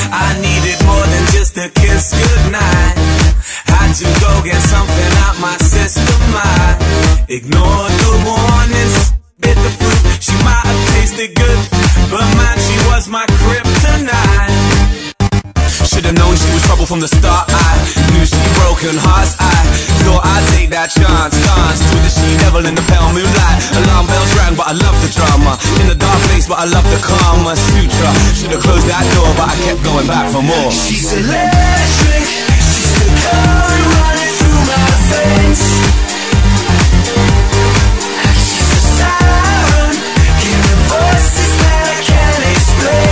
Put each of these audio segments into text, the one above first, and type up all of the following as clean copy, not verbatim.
I needed more than just a kiss goodnight. Had to go get something out my system. I ignored the warnings, bit the fruit. She might have tasted good, but man, she was my kryptonite. Should've known she was trouble from the start. I knew she'd broken hearts. I thought I'd take that chance. Danced with the she-devil in the pale moonlight. Alarm bells rang, but I loved the drama. In a dark place, but I loved the karma sutra. Should've closed that door, but I kept going back for more. She's electric. She's the current running through my veins. She's a siren, hearing voices that I can't explain.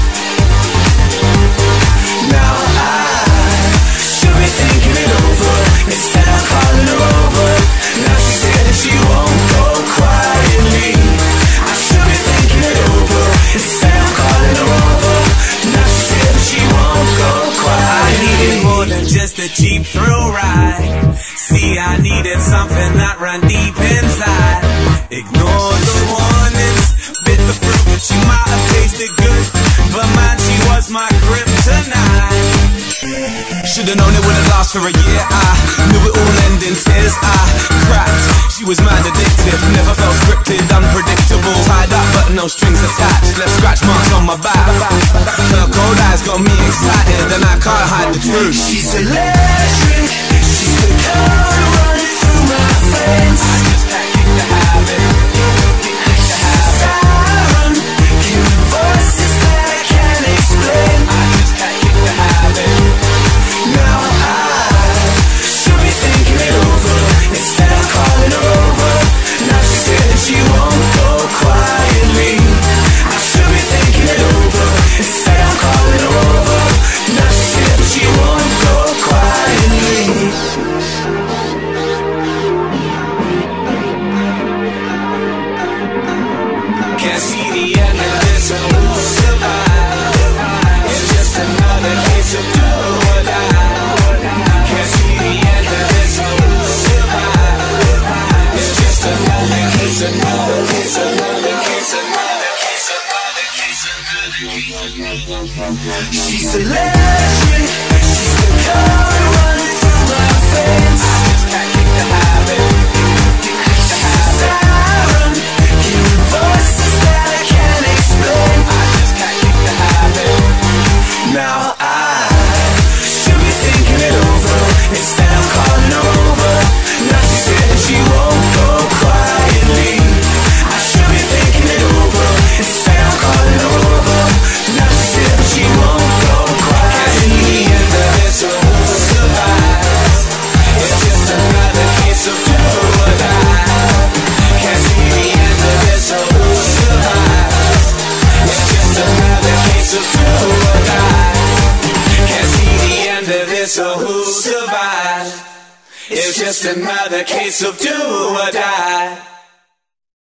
Now I should be thinking it over. Instead I'm calling her over. Now she said that she won't go quietly. I should be thinking it over. Instead I'm calling her over. Now she said that she won't go quietly. I needed more than just a cheap thrill ride. See, I needed something that ran deep inside. Ignored the warnings, bit the fruit. She might have tasted good, but man, she was my kryptonite. Should've known it wouldn't last for a year. I knew it all end in tears. I cracked. She was mad addictive, never felt scripted, unpredictable. Tied up but no strings attached, left scratch marks on my back. Her cold eyes got me excited, and I can't hide the truth. She's electric. She's the current running through my veins. I just can't kick the habit. Siren, hearing voices that I can't explain. I just can't kick the habit. Now I should be thinking it over. Instead I'm calling her over. Now she said that she won't go quietly. I should be thinking it over. Instead I'm calling her over. Now she said that she won't go quietly. Can't see the end of this, so we'll survive. It's just another case of do or die. Can't see the end of this, so we'll survive. It's just another case, another case, another case, another case, another case, another case. She's electric. She's the current running through my veins. I just can't kick the habit. Siren, hearing voices that I can't explain. I just can't kick the habit. Now I should be thinking it over. Instead I'm calling her over. Now she said that she won't go quietly. I should be thinking it over. Instead I'm calling her over. Now she said that she won't go quietly. Can't see the end of this, so we'll survive. It's just another case of do or die. Can't see the end of this, so we'll survive. It's just another case of do or die. Can't see the end of this, so who'll survive? It's just another case of do or die.